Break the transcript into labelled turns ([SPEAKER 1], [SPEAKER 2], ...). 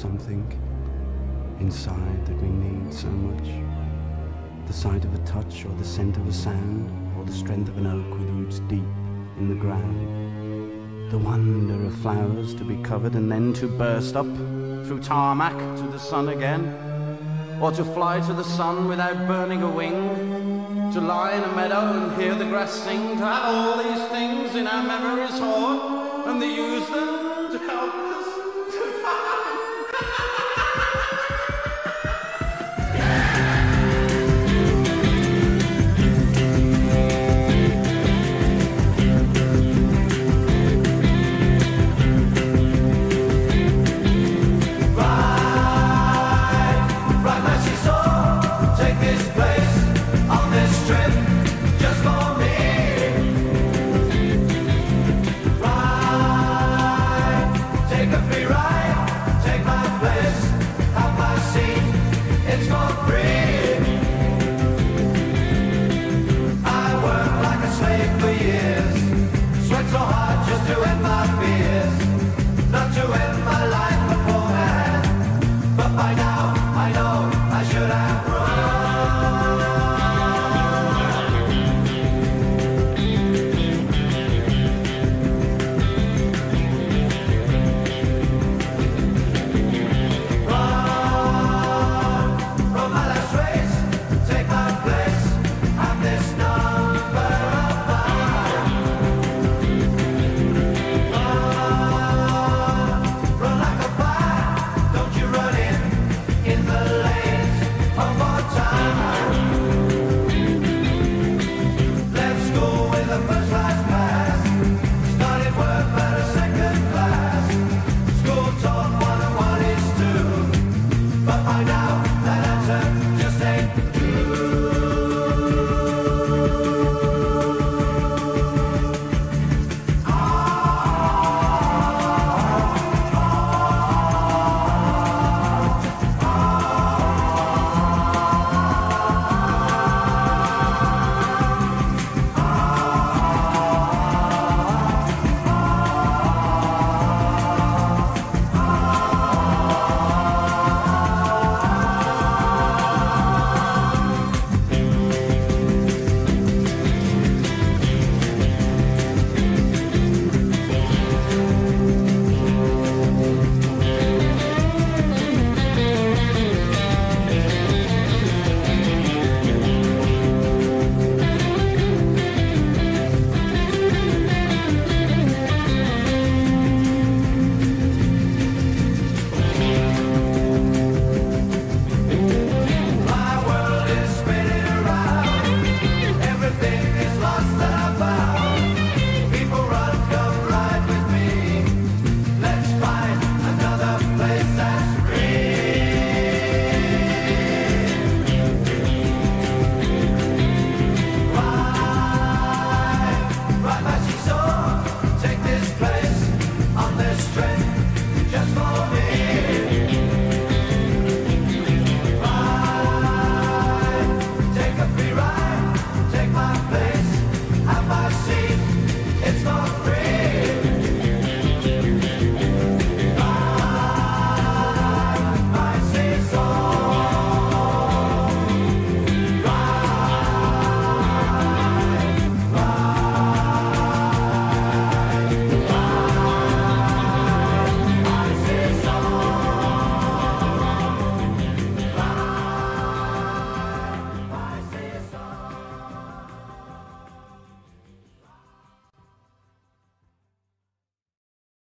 [SPEAKER 1] something inside that we need so much. The sight of a touch, or the scent of a sound, or the strength of an oak with roots deep in the ground. The wonder of flowers to be covered and then to burst up through tarmac to the sun again, or to fly to the sun without burning a wing, to lie in a meadow and hear the grass sing, to have all these things in our memories hoard, and to use them to help us to find.
[SPEAKER 2] Take my place, have my seat.